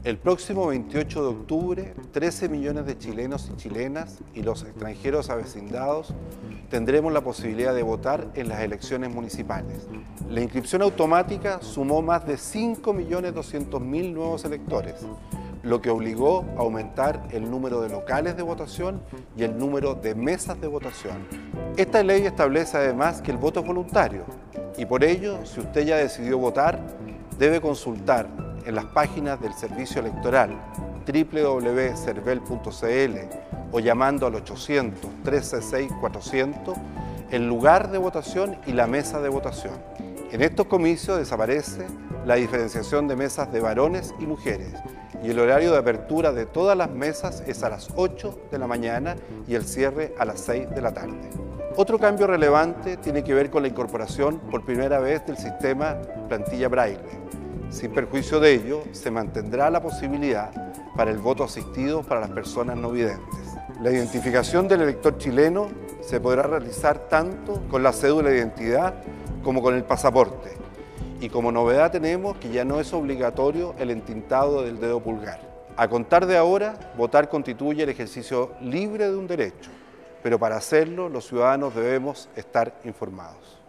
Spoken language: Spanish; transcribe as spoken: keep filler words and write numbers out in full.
El próximo veintiocho de octubre, trece millones de chilenos y chilenas y los extranjeros avecindados tendremos la posibilidad de votar en las elecciones municipales. La inscripción automática sumó más de cinco millones doscientos mil nuevos electores, lo que obligó a aumentar el número de locales de votación y el número de mesas de votación. Esta ley establece además que el voto es voluntario y por ello, si usted ya decidió votar, debe consultar en las páginas del Servicio Electoral doble u doble u doble u punto cervel punto c l o llamando al ochocientos, trece seis, cuatrocientos el lugar de votación y la mesa de votación. En estos comicios desaparece la diferenciación de mesas de varones y mujeres y el horario de apertura de todas las mesas es a las ocho de la mañana y el cierre a las seis de la tarde. Otro cambio relevante tiene que ver con la incorporación por primera vez del sistema plantilla braille. Sin perjuicio de ello, se mantendrá la posibilidad para el voto asistido para las personas no videntes. La identificación del elector chileno se podrá realizar tanto con la cédula de identidad como con el pasaporte. Y como novedad tenemos que ya no es obligatorio el entintado del dedo pulgar. A contar de ahora, votar constituye el ejercicio libre de un derecho, pero para hacerlo los ciudadanos debemos estar informados.